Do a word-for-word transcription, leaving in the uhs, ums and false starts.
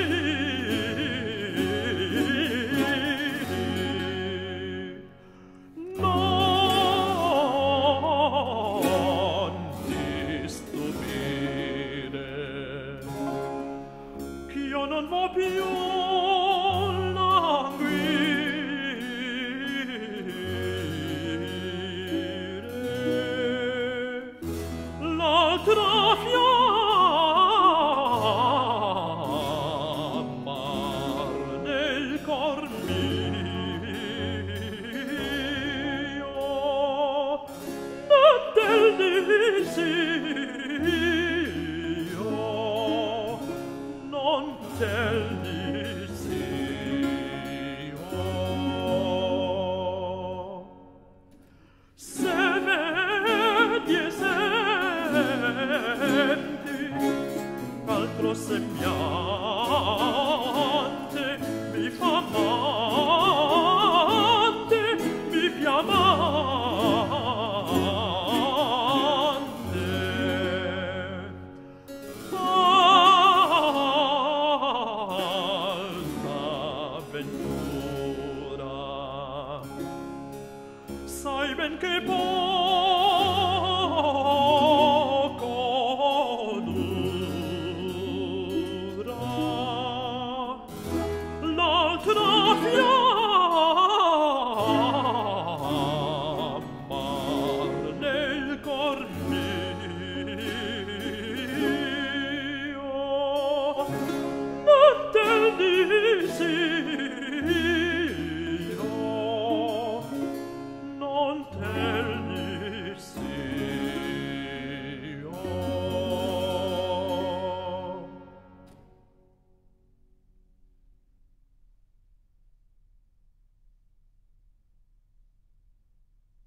Non ti stupire, ch'io non vo più languire. L'altra fiamma nel cor mio, non del disio, non del disio. Se vedi e senti altro sembiante, mi fa amante, mi fiammante. Alta avventura, sai ben che poi